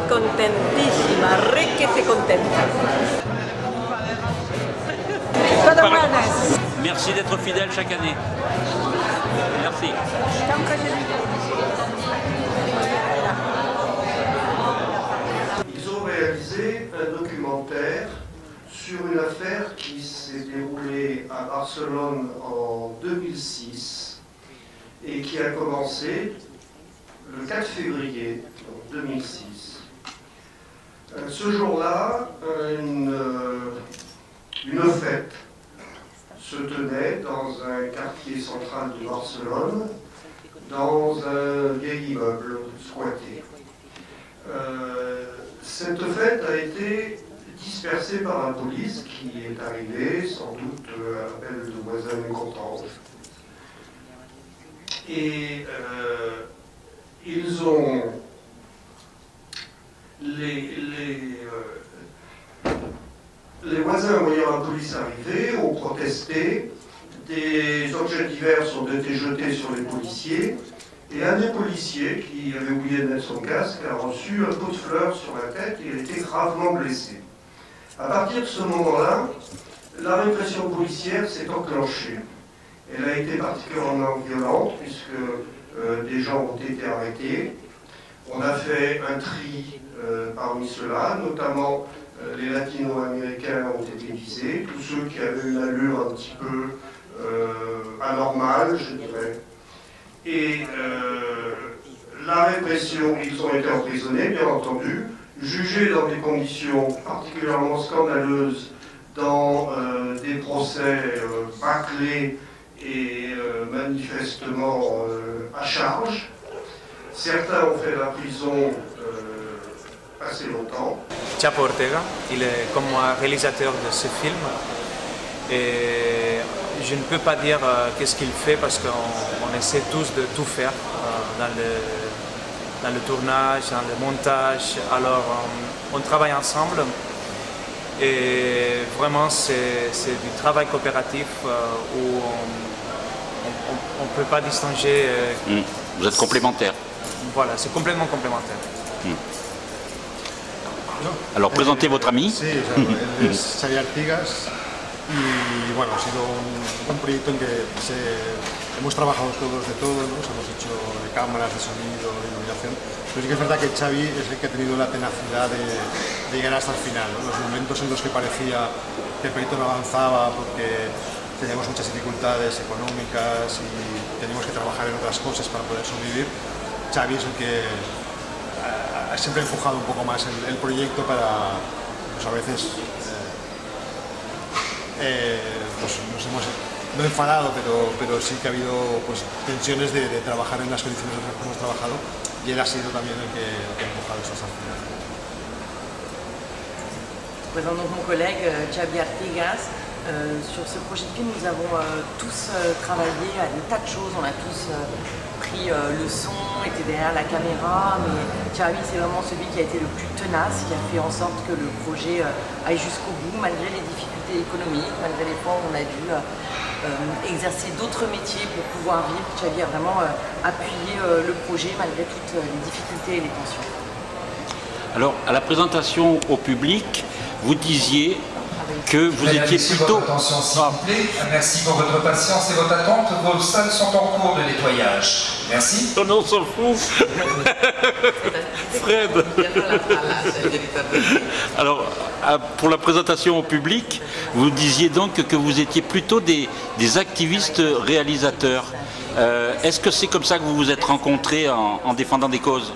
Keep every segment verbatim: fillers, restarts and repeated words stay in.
contentísima, requete contenta. Merci d'être fidèle chaque année. Merci. Ils ont réalisé un documentaire sur une affaire qui s'est déroulée à Barcelone en deux mille six et qui a commencé le quatre février deux mille six. Ce jour-là, une, une fête se tenait dans un quartier central de Barcelone, dans un vieil immeuble squatté. Euh, cette fête a été dispersée par la police qui est arrivée, sans doute à l'appel de voisins mécontents. Et euh, ils ont... Les, les, euh, les voisins, voyant la police arriver, ont protesté. Des objets divers ont été jetés sur les policiers. Et un des policiers, qui avait oublié de mettre son casque, a reçu un pot de fleurs sur la tête et il a été gravement blessé. À partir de ce moment-là, la répression policière s'est enclenchée. Elle a été particulièrement violente puisque euh, des gens ont été arrêtés. On a fait un tri euh, parmi ceux-là, notamment euh, les latino-américains ont été visés, tous ceux qui avaient une allure un petit peu euh, anormale, je dirais. Et euh, la répression, ils ont été emprisonnés, bien entendu, jugés dans des conditions particulièrement scandaleuses, dans euh, des procès euh, bâclés et euh, manifestement euh, à charge. Certains ont fait la prison euh, assez longtemps. Chapo Ortega, il est comme moi réalisateur de ce film. Et je ne peux pas dire euh, qu'est-ce qu'il fait parce qu'on on essaie tous de tout faire euh, dans, le, dans le tournage, dans le montage. Alors on, on travaille ensemble et vraiment c'est du travail coopératif euh, où on ne peut pas distinguer. Euh, mmh. Vous êtes complémentaires. Voilà, c'est complètement complémentaire. Mmh. Alors présentez eh, votre ami. Sí, él es Xavi Artigas y bueno, ha sido un, un proyecto en que se, hemos trabajado todos de todo, ¿no? Hemos hecho de cámaras, de sonido, de iluminación, pero sí que es verdad que Xavi es el que ha tenido la tenacidad de, de llegar hasta el final, ¿no? Los momentos en los que parecía que el proyecto no avanzaba porque teníamos muchas dificultades económicas y teníamos que trabajar en otras cosas para poder sobrevivir. Xavi es el que ha siempre empujado un poco más el, el proyecto para, pues a veces eh, pues nos hemos no enfadado, pero, pero sí que ha habido pues, tensiones de, de trabajar en las condiciones en las que hemos trabajado y él ha sido también el que, el que ha empujado eso hasta el final. Je présente donc mon collègue Xavi Artigas. Euh, sur ce projet de film, nous avons euh, tous euh, travaillé à des tas de choses, on a tous euh, pris euh, le son, était derrière la caméra, mais Xavi c'est vraiment celui qui a été le plus tenace, qui a fait en sorte que le projet euh, aille jusqu'au bout, malgré les difficultés économiques, malgré les fois où on a dû euh, euh, exercer d'autres métiers pour pouvoir vivre. Xavi a vraiment euh, appuyé euh, le projet malgré toutes euh, les difficultés et les tensions. Alors, à la présentation au public, vous disiez que vous étiez plutôt... Votre attention, s'il vous plaît. Merci pour votre patience et votre attente. Vos salles sont en cours de nettoyage. Merci. Oh non, on s'en fout. Fred. Alors, pour la présentation au public, vous disiez donc que vous étiez plutôt des, des activistes réalisateurs. Euh, Est-ce que c'est comme ça que vous vous êtes rencontrés en, en défendant des causes?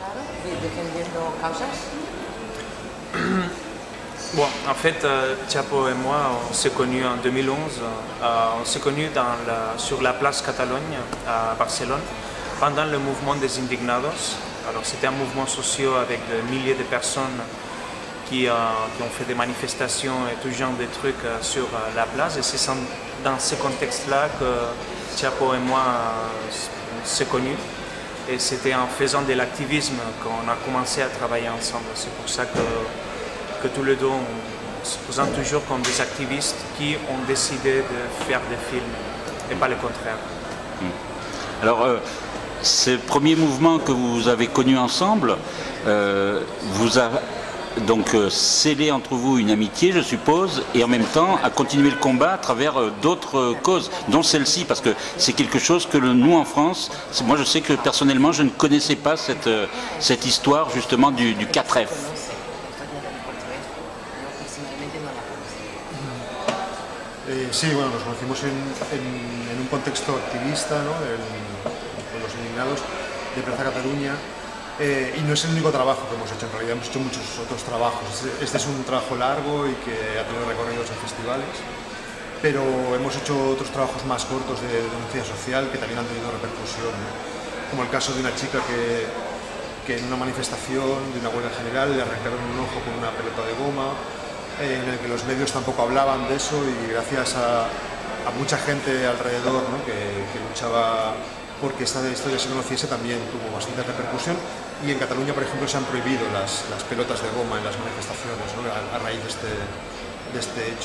Bon, en fait, euh, Chapo et moi, on s'est connus en deux mille onze. Euh, on s'est connus dans la, sur la place Catalogne à Barcelone pendant le mouvement des Indignados. Alors, c'était un mouvement social avec des milliers de personnes qui, euh, qui ont fait des manifestations et tout genre de trucs euh, sur euh, la place. Et c'est dans ce contexte-là que Chapo et moi euh, s'est connus. Et c'était en faisant de l'activisme qu'on a commencé à travailler ensemble. C'est pour ça que que tous les deux, on se présente toujours comme des activistes qui ont décidé de faire des films et pas le contraire. Alors, euh, ce premier mouvement que vous avez connu ensemble euh, vous a donc euh, scellé entre vous une amitié, je suppose, et en même temps a continué le combat à travers euh, d'autres euh, causes, dont celle-ci, parce que c'est quelque chose que le, nous en France, moi je sais que personnellement je ne connaissais pas cette, euh, cette histoire justement du, du quatre F. Eh, sí, bueno, nos conocimos en, en, en un contexto activista, ¿no? En, con los indignados de Plaza Cataluña. Eh, y no es el único trabajo que hemos hecho, en realidad hemos hecho muchos otros trabajos. Este, este es un trabajo largo y que ha tenido recorridos en festivales, pero hemos hecho otros trabajos más cortos de denuncia social que también han tenido repercusión, ¿no? Como el caso de una chica que, que en una manifestación de una huelga general le arrancaron un ojo con una pelota de goma, eh, en el que los medios tampoco hablaban de eso, y gracias a, a mucha gente alrededor, ¿no? que, que luchaba porque esta historia se conociese, también tuvo bastante repercusión. Y en Cataluña, por ejemplo, se han prohibido las, las pelotas de goma en las manifestaciones, ¿no? a, a raíz de este, de este hecho.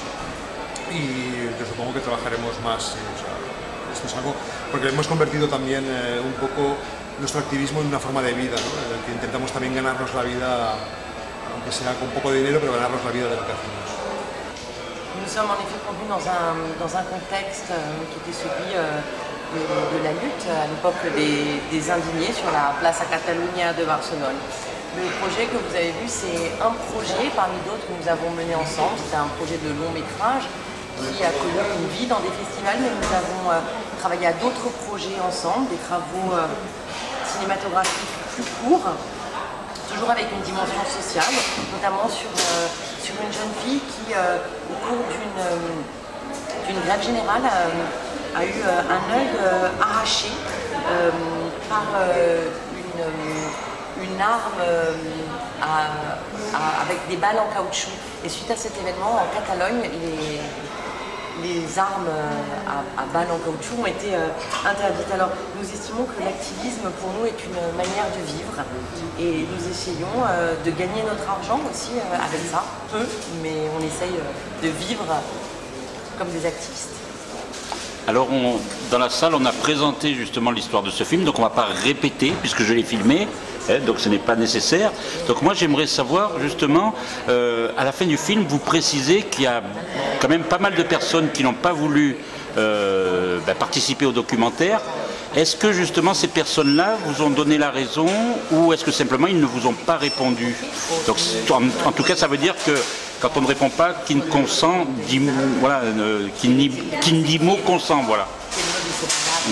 Y yo supongo que trabajaremos más, sí, o sea, esto es algo, porque hemos convertido también eh, un poco nuestro activismo en una forma de vida, ¿no? En el que intentamos también ganarnos la vida, aunque sea con poco de dinero, pero ganarnos la vida de lo que hacemos. Nous sommes en effet convenus dans un, dans un contexte euh, qui était celui euh, de, de la lutte à l'époque des, des indignés sur la place à Catalunya de Barcelone. Le projet que vous avez vu, c'est un projet parmi d'autres que nous avons mené ensemble. C'est un projet de long métrage qui a connu une vie dans des festivals, mais nous avons euh, travaillé à d'autres projets ensemble, des travaux euh, cinématographiques plus courts, toujours avec une dimension sociale, notamment sur, euh, sur une jeune fille qui, euh, au cours d'une euh, d'une grève générale, euh, a eu euh, un œil euh, arraché euh, par euh, une, une arme euh, à, à, avec des balles en caoutchouc. Et suite à cet événement, en Catalogne, les, les armes à, à balles en caoutchouc ont été euh, interdites. Alors nous estimons que l'activisme pour nous est une manière de vivre et nous essayons euh, de gagner notre argent aussi euh, avec ça, peu, mais on essaye euh, de vivre comme des activistes. Alors on, dans la salle on a présenté justement l'histoire de ce film, donc on ne va pas répéter puisque je l'ai filmé, hein, donc ce n'est pas nécessaire. Donc moi j'aimerais savoir justement, euh, à la fin du film, vous précisez qu'il y a quand même pas mal de personnes qui n'ont pas voulu euh, ben, participer au documentaire. Est-ce que justement ces personnes-là vous ont donné la raison ou est-ce que simplement ils ne vous ont pas répondu? Donc en, en tout cas ça veut dire que quand on ne répond pas, qui ne consent, dit, voilà, euh, qui, ni, qui ne dit mot consent, voilà. Mm.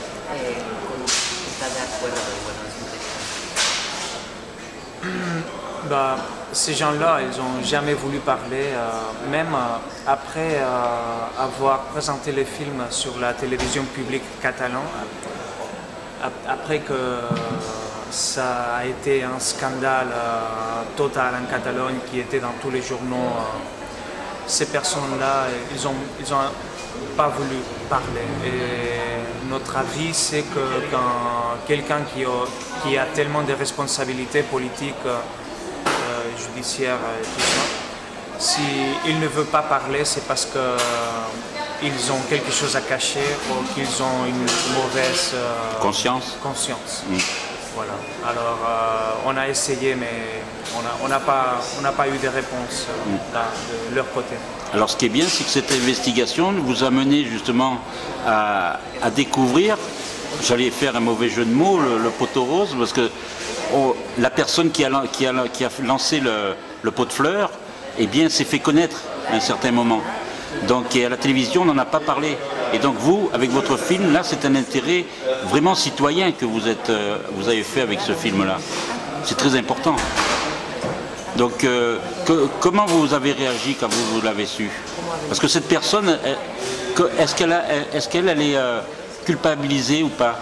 Bah, ces gens-là, ils n'ont jamais voulu parler, euh, même euh, après euh, avoir présenté le film sur la télévision publique catalane, euh, après que ça a été un scandale euh, total en Catalogne qui était dans tous les journaux. Euh, ces personnes-là, ils n'ont ils ont pas voulu parler. Et notre avis, c'est que quand quelqu'un qui, qui a tellement de responsabilités politiques, euh, judiciaires et tout ça, s'il ne veut pas parler, c'est parce qu'ils euh, ont quelque chose à cacher ou qu'ils ont une mauvaise euh, conscience. conscience. Mm. Voilà. Alors, euh, on a essayé, mais on n'a pas, on pas eu de réponse euh, mm. de leur côté. Alors, ce qui est bien, c'est que cette investigation vous a mené justement à, à découvrir, j'allais faire un mauvais jeu de mots, le, le poteau rose, parce que oh, la personne qui a, qui a, qui a lancé le, le pot de fleurs, eh bien, s'est fait connaître à un certain moment. Donc, et à la télévision, on n'en a pas parlé. Et donc, vous, avec votre film, là, c'est un intérêt vraiment citoyen que vous, êtes, euh, vous avez fait avec ce film-là. C'est très important. Donc, euh, que, comment vous avez réagi quand vous, vous l'avez su? Parce que cette personne, est-ce qu'elle est, qu'elle, elle est euh, culpabilisée ou pas?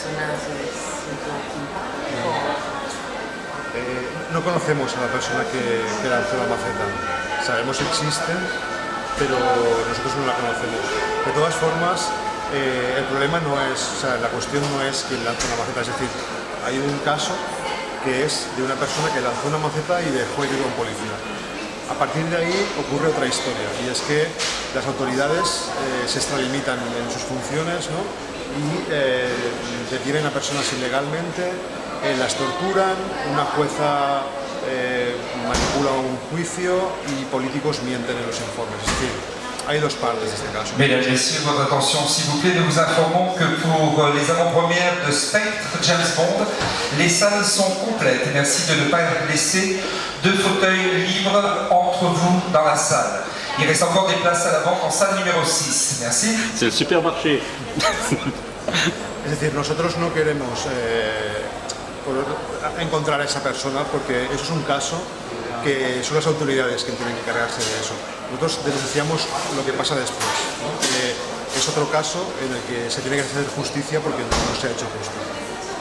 Eh, no conocemos a la persona que, que lanzó la maceta. Sabemos que existe, pero nosotros no la conocemos. De todas formas, eh, el problema no es, o sea, la cuestión no es quién lanzó una maceta, es decir, hay un caso que es de una persona que lanzó una maceta y dejó herido a un policía. A partir de ahí ocurre otra historia, y es que las autoridades eh, se extralimitan en sus funciones, ¿no? y eh, detienen a personas ilegalmente, eh, las torturan, una jueza eh, manipula un juicio y políticos mienten en los informes. Es decir, hay dos partes de este caso. Mesdames et messieurs, votre attention s'il vous plaît, nous vous informons que pour les avant-premières de Spectre James Bond, les salles sont complètes. Merci de ne pas laisser deux fauteuils libres entre vous dans la salle. Il reste encore des places à la vente en salle numéro six. Merci. C'est le supermarché. Es decir, nosotros no queremos eh, encontrar a esa persona porque eso es un caso que son las autoridades que tienen que encargarse de eso. Nosotros denunciamos lo que pasa después, ¿no? Que es otro caso en el que se tiene que hacer justicia porque no se ha hecho justicia.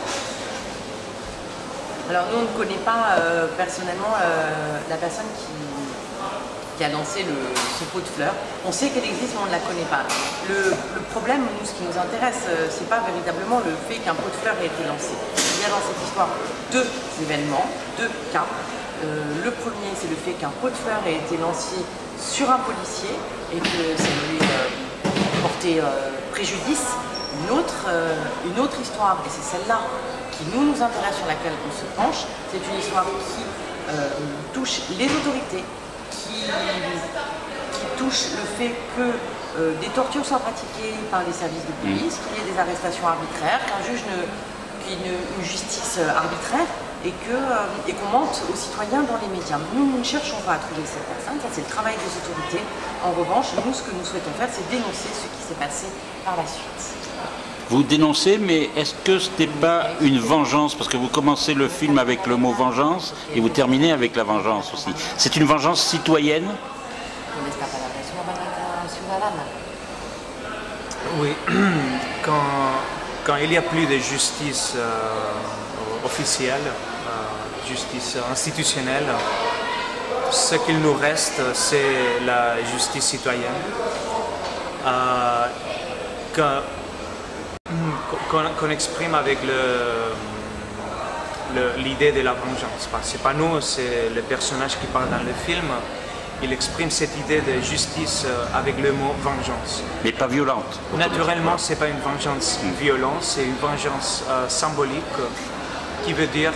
Alors nous, on ne connaît pas euh, personnellement euh, la personne qui, qui a lancé le, ce pot de fleurs. On sait qu'elle existe, mais on ne la connaît pas. Le, le problème, nous, ce qui nous intéresse, euh, c'est pas véritablement le fait qu'un pot de fleurs ait été lancé. Il y a dans cette histoire deux événements, deux cas. Euh, le premier, c'est le fait qu'un pot de fleurs ait été lancé sur un policier et que ça lui ait euh, porté euh, préjudice. Une autre, euh, une autre histoire, et c'est celle-là qui nous, nous intéresse, sur laquelle on se penche, c'est une histoire qui euh, touche les autorités, qui, qui touche le fait que euh, des tortures soient pratiquées par les services de police, qu'il y ait des arrestations arbitraires, qu'un juge ne, qu'il y ait une, une justice arbitraire, et qu'on euh, et qu'on mente aux citoyens dans les médias. Nous, nous ne cherchons pas à trouver cette personne, ça c'est le travail des autorités. En revanche, nous, ce que nous souhaitons faire, c'est dénoncer ce qui s'est passé par la suite. Vous dénoncez, mais est-ce que ce n'est pas une vengeance? Parce que vous commencez le film avec le mot vengeance et vous terminez avec la vengeance aussi. C'est une vengeance citoyenne? Oui, quand, quand il n'y a plus de justice euh, officielle, euh, justice institutionnelle, ce qu'il nous reste, c'est la justice citoyenne. Euh, que, Qu'on qu'on exprime avec l'idée de la vengeance. Ce n'est pas nous, c'est le personnage qui parle dans le film. Il exprime cette idée de justice avec le mot vengeance. Mais pas violente. Naturellement, ce n'est pas une vengeance violente, c'est une vengeance euh, symbolique qui veut dire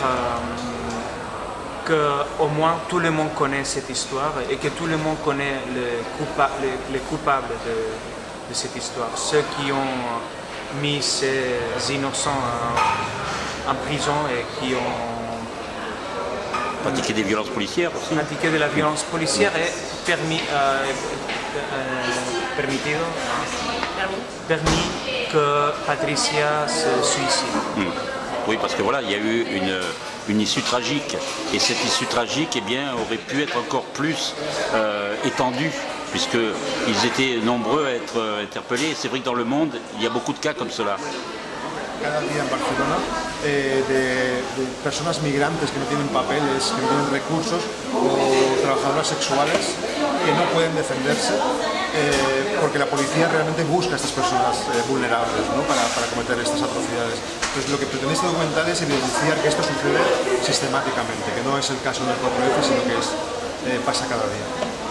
euh, qu'au moins tout le monde connaît cette histoire et que tout le monde connaît les coupa les, les coupables de, de cette histoire. Ceux qui ont mis ces innocents en, en prison et qui ont pratiqué des violences policières aussi. Pratiqué de la violence policière et permis, euh, euh, permitido, permis que Patricia se suicide. Mmh. Oui, parce que voilà, il y a eu une, une issue tragique et cette issue tragique, eh bien, aurait pu être encore plus euh, étendue, puisqu'ils étaient nombreux à être interpellés. C'est vrai que dans le monde, il y a beaucoup de cas comme cela. Cada día en Barcelona eh, de, de personas migrantes que no tienen papeles, que no tienen recursos, o trabajadoras sexuales que no pueden defenderse eh, porque la policía realmente busca a estas personas eh, vulnerables, ¿no? para, para cometer estas atrocidades. Entonces lo que pretende este documental es evidenciar que esto sucede sistemáticamente, que no es el caso del cuatro F, sino que es, eh, pasa cada día.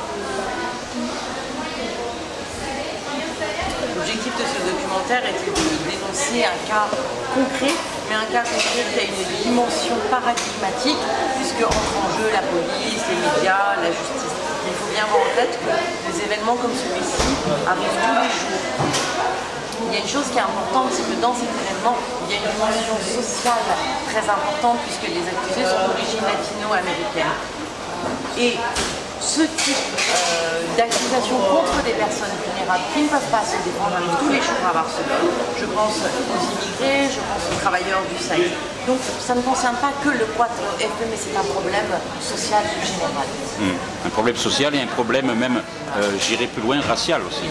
L'objectif de ce documentaire était de dénoncer un cas concret, mais un cas concret qui a une dimension paradigmatique, puisque entre en jeu la police, les médias, la justice. Il faut bien avoir en tête que des événements comme celui-ci arrivent tous les jours. Il y a une chose qui est importante, c'est que dans cet événement, il y a une dimension sociale très importante, puisque les accusés sont d'origine latino-américaine. Et ce type euh, d'accusation contre des personnes vulnérables qui ne peuvent pas se défendre tous les jours à Barcelone, je pense aux immigrés, je pense aux travailleurs du Sahel. Donc ça ne concerne pas que le quatre F, mais c'est un problème social plus général. Mmh. Un problème social et un problème même, euh, j'irai plus loin, racial aussi.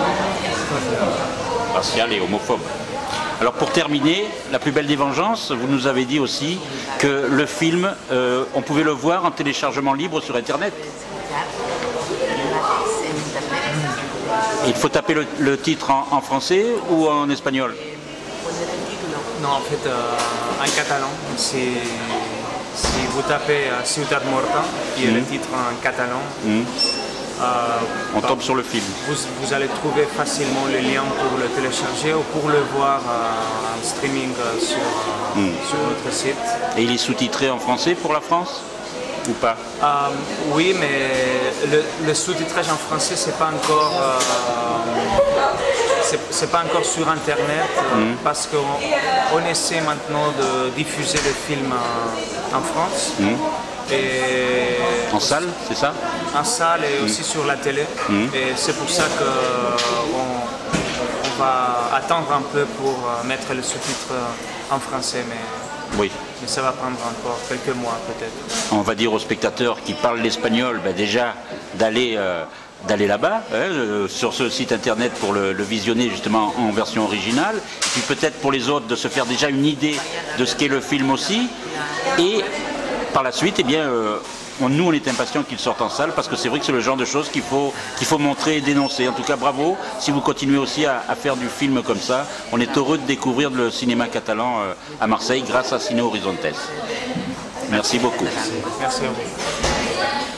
Racial et homophobe. Alors pour terminer, La plus belle des vengeances, vous nous avez dit aussi que le film, euh, on pouvait le voir en téléchargement libre sur Internet. Il faut taper le, le titre en, en français ou en espagnol? Non, en fait, euh, en catalan. Si, si vous tapez euh, Ciutat Morta, qui est mmh. le titre en catalan, mmh. Euh, On tombe sur le film. Vous, vous allez trouver facilement le lien pour le télécharger ou pour le voir euh, en streaming euh, sur, euh, mm. sur notre site. Et il est sous-titré en français pour la France ou pas? euh, Oui, mais le, le sous-titrage en français, c'est pas encore, euh, c'est pas encore sur Internet euh, mm. parce qu'on on essaie maintenant de diffuser le film en, en France. Mm. Et en salle, c'est ça? En salle et mmh. aussi sur la télé. Mmh. Et c'est pour ça qu'on on va attendre un peu pour mettre le sous-titre en français. Mais, oui. mais ça va prendre encore quelques mois peut-être. On va dire aux spectateurs qui parlent l'espagnol, ben déjà d'aller euh, d'aller là-bas, hein, sur ce site internet pour le, le visionner justement en version originale. Et puis peut-être pour les autres de se faire déjà une idée de ce qu'est le film aussi. Et par la suite, eh bien, euh, on, nous, on est impatients qu'il sorte en salle parce que c'est vrai que c'est le genre de choses qu'il faut, qu'il faut montrer et dénoncer. En tout cas, bravo si vous continuez aussi à, à faire du film comme ça. On est heureux de découvrir le cinéma catalan euh, à Marseille grâce à Ciné Horizontes. Merci beaucoup. Merci à vous.